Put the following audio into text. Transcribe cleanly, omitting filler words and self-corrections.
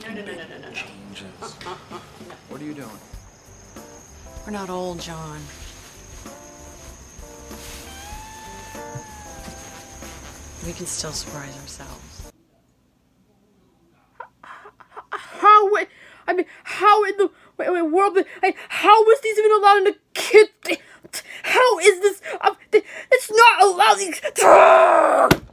No. Changes. What are you doing? We're not old, John. We can still surprise ourselves. How in the world? How is this even allowed in the kid? How is this? It's not allowed.